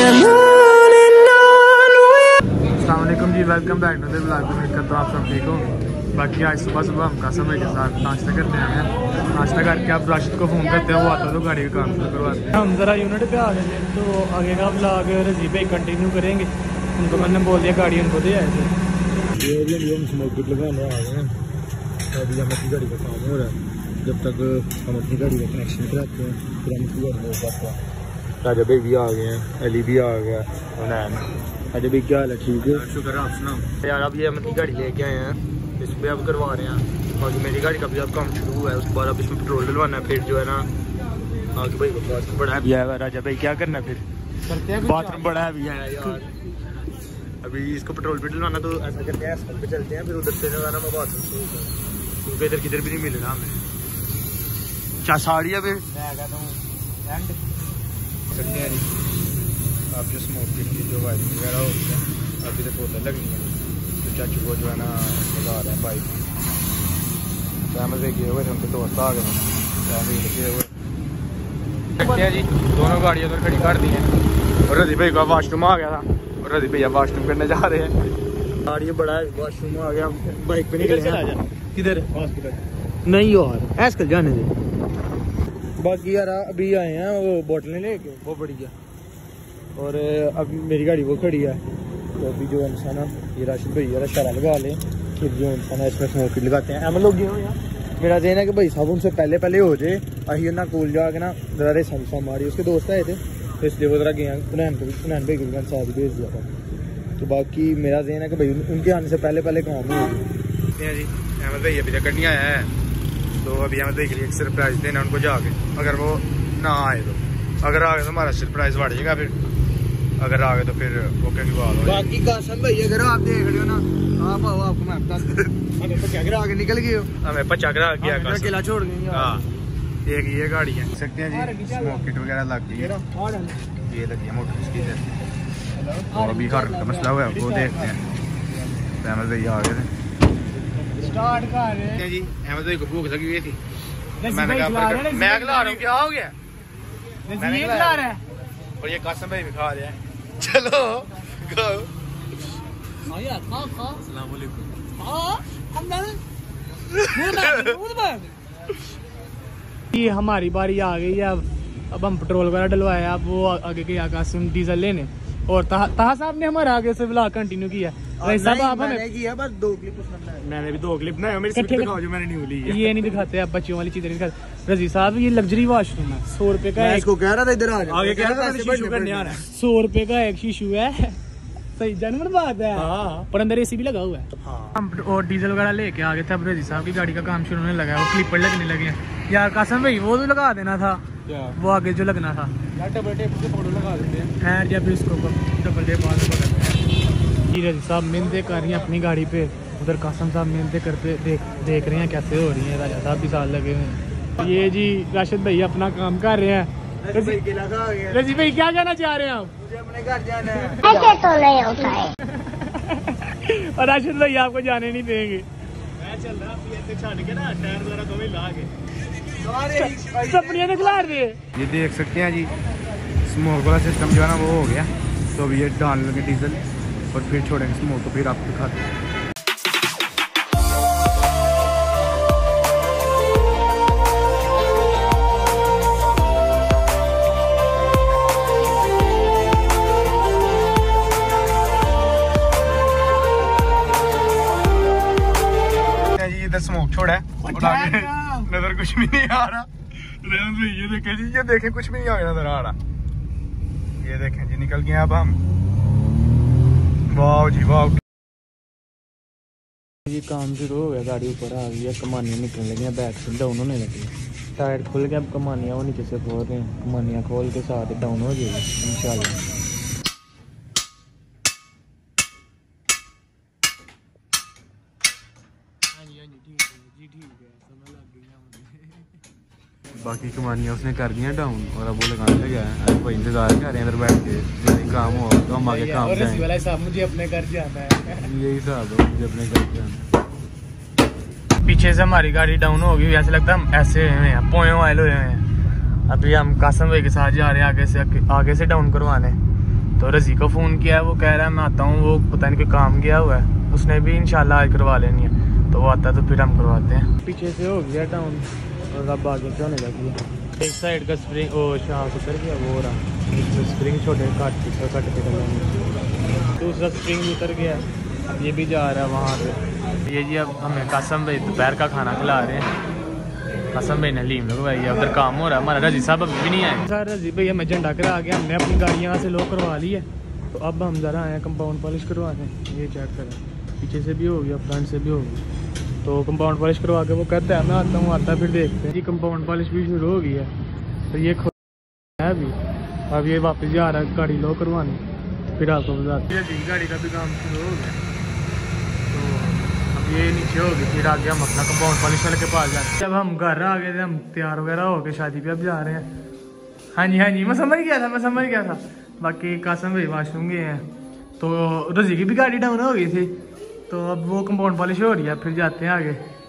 अस्सलामुअलैकुम जी, welcome back to the vlog. उम्मीद करता हूँ आप सब ठीक हो। बाकी आज सुबह सुबह हम कासम भाई के साथ नाश्ता करते हैं। नाश्ता करके आप राशिद को फ़ोन करते हैं, वो आता तो गाड़ी का काम शुरू करवाते हैं। हम ज़रा यूनिट पे आ गए थे, तो आगे का व्लॉग रजी भाई कंटिन्यू करेंगे। उनको मैंने बोल दिया गाड़ी उनको दे आए थे। ये हम स्मोकेट लगाने आ गए हैं। अभी हम अपनी गाड़ी का काम हो रहा है। जब तक हम अपनी गाड़ी का कनेक्शन कराते हैं फिर हम अपनी गाड़ी में जाते हैं। राजा भाई भी आ गए हैं, अली भी आ गया और नैन। राजा भाई क्या हाल है? ठीक है, शुक्र है, आप सुनाओ। यार अब ये हम अपनी गाड़ी लेके आए हैं, इस पर अब करवा रहे हैं। बाकी मेरी गाड़ी का भी अब काम शुरू हुआ है, उसके बाद अब इसमें पेट्रोल डलवाना है। फिर जो है ना आगे भाई बाथरूम बड़ा भी है। राजा भाई क्या करना है फिर? बाथरूम बड़ा है भी है यार। अभी इसको पेट्रोल भी डलवाना, तो ऐसा करते हैं एसफल पे चलते हैं, फिर उधर से जाना मैं बाथरूम से, क्योंकि इधर किधर भी नहीं मिलेगा हमें। क्या साड़ी है फिर आप जो स्मोक की जो वायरिंग वगैरह होती है अभी तक बोतल लगनी है, तो चाचू को जो है ना लगा रहे हैं पाइप। कैमरे देखिए हुए उनके दोस्त आ गए हैं, कैमरे लगे हुए जी। दोनों गाड़ियाँ उधर खड़ी कर दी हैं और रजी भाई का वाशरूम आ गया था और रजी भैया वाशरूम करने जा रहे हैं। गाड़ी बड़ा है, वाशरूम आ गया, बाइक पे निकल जाए। किधर हॉस्पिटल? नहीं यार ऐसे कर जाने दे। बाकी यार अभी आए हैं वो बोतलें लेके, वो बढ़िया। और अब मेरी गाड़ी वो खड़ी है, तो अभी जो इंसान ये राशिद भैया इशारा लगा लें, फिर जो इंसान इसमें स्मोक लगाते हैं। एम लोग यार मेरा देना है कि भाई साहब उनसे पहले हो जाए। अही ना कूल जाके ना जरा रेसा हमारी उसके दोस्त आए थे, तो इसलिए वो जरा गए सुनैन भाई के साथ भेज दिया था। तो बाकी मेरा देना है कि भाई उनके आने से पहले काम हो जी। अहमद भाई अभी तक नहीं आया है, तो अभी अहमद भाई के लिए एक सरप्राइज देना उनको जाके। अगर वो ना आए तो, अगर आ गए तो हमारा सरप्राइज बढ़ जाएगा, फिर अगर आ गए तो फिर वो क्या बाकी कासम भाई अगर आप देख रहे हो ना, आप आओ, आपको मैं बता दूं आगे निकल गए हो, हमें 50 गिरा गया अकेला छोड़ गए। हाँ एक ये गाड़ी है सकते हैं जी, स्मोकेट वगैरह लग गई है, ये लगी है मोटर इसकी। तो अभी घर का मसला हुआ है, वो देखते हैं। अहमद भाई आ गए थे स्टार्ट कर रहे हैं जी। अहमद भाई को भूख लगी हुई थी, मैंने कहा मैं खिला रहा हूँ, क्या हो गया? मैंने खिला रहा है और ये कासम भाई भी खा रहे हैं। चलो गो। अस्सलाम वालेकुम। ये हमारी बारी आ गई है। अब हम पेट्रोल वगैरह डलवाया, अब वो आगे के कासिम डीजल लेने, और ताहा साहब ने हमारे आगे से व्लॉग कंटिन्यू किया। साहब आप हमें किया बस 2 क्लिप, मैंने भी 2 क्लिप नहीं, मेरी दिखाओ जो मैंने नहीं ली है। ये नहीं दिखाते आप, बच्चों वाली चीजें नहीं दिखाते। रजी साहब ये लग्जरी वॉशरूम है, 100 रुपए का। इसको कह रहा था इधर आगे कह रहा था 100 रुपए का एक शीशू है। सही जानवर बात है, पर अंदर एसी भी लगा हुआ है। हम और डीजल वगैरह लेके आ गए थे। अब रजी साहब की गाड़ी का काम शुरू होने लगा है, वो क्लिपर लगने लगे हैं। यार कासम भाई वो तो लगा देना था, वो आगे जो लगना था यार, डबल टेप से फोटो लगा देते हैं। खैर जब इसको डबल टेप बाद में पकड़ते हैं। जी रजी साहब मेहनतें कर रही हैं अपनी गाड़ी पे, उधर कासम साहब मेहनतें करते देख रहे हैं कैसे हो रही हैं। राजा साहब भी साथ लगे हुए हैं। ये जी राशिद भाई अपना काम कर रहे हैं। रजी भाई क्या कहना चाह रहे हैं आप? मुझे अपने घर जाना है। ऐसे तो नहीं होता है। और राशिद भाई आपको जाने नहीं देंगे। मैं चल रहा छड़ के ना टायर वगैरह तो भी ला के सपनियां निकला रहे। ये देख सकते हैं जी स्मोक वाला सिस्टम जो है ना वो हो गया। तो अभी ये डालने लगे डीजल और फिर छोड़ेंगे स्मोक, तो फिर आपको दिखाते हैं। स्मोक छोड़ा है और आगे नजर कुछ भी नहीं आ रहा। ये देखें जी, ये देखें कुछ भी नहीं आगे नजर आ रहा। ये देखें जी निकल गए अब हम। वाह जी वाह जी, काम शुरू हो गया, गाड़ी ऊपर आ गई है, कमानियां निकलने लगी हैं, बैक से डाउन होने लगी। टायर खुल गया, अब कमानियां वो नीचे से खोल रहे हैं, कमानियां खोल के साथ डाउन हो जाएगी इंशाल्लाह। बाकी कमानियाँ उसने कर दी हैं डाउन और अब वो लगाने लगा है। अभी भाई इंतजार कर रहे हैं अंदर बैठ के, यही काम हो तो हम आगे काम करेंगे। वाला साहब मुझे अपने घर जाना है, यही साहब है मुझे अपने घर जाना। पीछे से हमारी गाड़ी डाउन हो गई, ऐसे लगता है हम ऐसे हुए हैं, पोए वाले हुए हैं। अभी हम कासम भाई के साथ जा रहे हैं आगे से डाउन करवाने। तो रजी को फ़ोन किया है, वो कह रहा है मैं आता हूँ, वो पता नहीं कोई काम गया हुआ है, उसने भी इंशाल्लाह आज करवा लेनी है, तो वो आता है तो फिर हम करवाते हैं। पीछे से हो गया टाउन और अब आगे क्या होने लगी है। एक साइड का स्प्रिंग ओ शाह उतर गया, वो हो रहा स्प्रिंग छोटे कट के दूसरा स्प्रिंग उतर गया, अब ये भी जा रहा है वहाँ पे। ये जी अब हमें कासम भाई दोपहर का खाना खिला रहे हैं। कासम भाई ने लीम लगवाई है, उधर काम हो रहा है, हमारा रजी साहब अभी भी नहीं आए। सर रजी भाई हमें झंडा करा गया, हमने अपनी गाड़ी यहाँ से लो करवा ली है, तो अब हम ज़रा आए हैं कंपाउंड पॉलिश करवाने। ये चेक करें, पीछे से भी हो गया, फ्रंट से भी हो गया, तो कंपाउंड पॉलिश करवा के वो कहता है मैं आता हूँ, आता फिर देखते हैं जी। कंपाउंड पॉलिश भी शुरू हो गई है, तो ये है अभी, अब ये वापस जा रहा है गाड़ी लो करवाने, फिर आपको बताते हैं। गाड़ी का भी काम शुरू हो गया, तो अब ये नीचे हो गई, फिर आगे हम अपना कंपाउंड पॉलिश वाले के पास जाते हैं। जब हम घर आ गए थे, हम तैयार वगैरह हो गए, शादी पे अब जा रहे हैं। हाँ जी मैं समझ गया था। बाकी कासम भाई वाशरूम गए हैं, तो रजी की भी गाड़ी डाउन हो गई थी, तो अब वो कंपाउंड पॉलिश हो रही है, फिर जाते हैं आगे।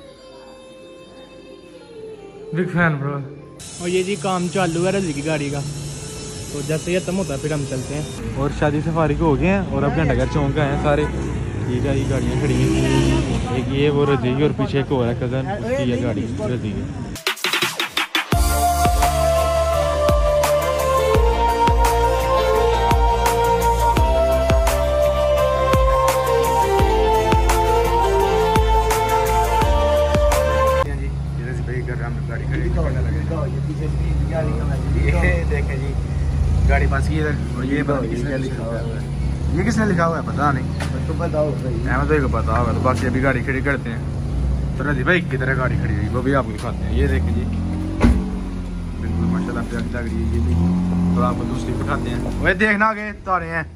Big fan bro. और ये जी काम चालू है रजी की गाड़ी का, तो जैसे ये खत्म होता है फिर हम चलते हैं। और शादी से फारिग हो गए हैं और अब घंटाघर चौंक आए हैं सारे। ठीक है, ये गाड़ियाँ खड़ी हैं, एक ये वो रजी की और पीछे एक और है कज़न, उसकी है गाड़ी रजी की। देखें जी गाड़ी पास की और ये किसने लिखा हुआ है, ये किसने लिखा हुआ है पता नहीं, तो पता होगा अहमद भाई को पता होगा। तो बाकी अभी गाड़ी खड़ी करते हैं, तो रजी भाई की तरह गाड़ी खड़ी हुई वो भी आपको दिखाते हैं। ये देखें जी, बिल्कुल माशाल्लाह प्यारी लग रही है ये भी, तो आपको दूसरी दिखाते हैं। वही देखना आगे तारे हैं,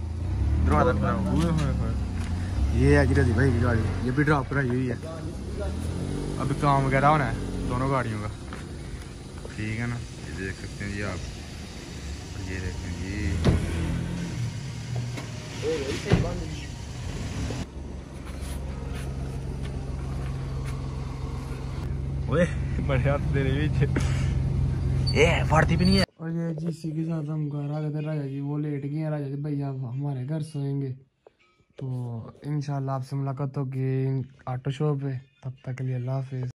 ये है जी रजी भाई की गाड़ी, ये भी ड्रॉप कराई हुई है, अभी काम वगैरह होना है दोनों गाड़ियों का, ठीक है ना। ये देख सकते हैं जी आप, ये देखें जी, ओए बड़े हाथ दे रहे ये फाड़ती भी नहीं है। और ये जी इसी के साथ हम घर आ गए थे, राजा जी वो लेट गए हैं, राजा जी भैया हमारे घर सोएंगे, तो इंशाल्लाह आपसे मुलाकात होगी ऑटो शो पे, तब तक के लिए अल्लाह हाफिज़।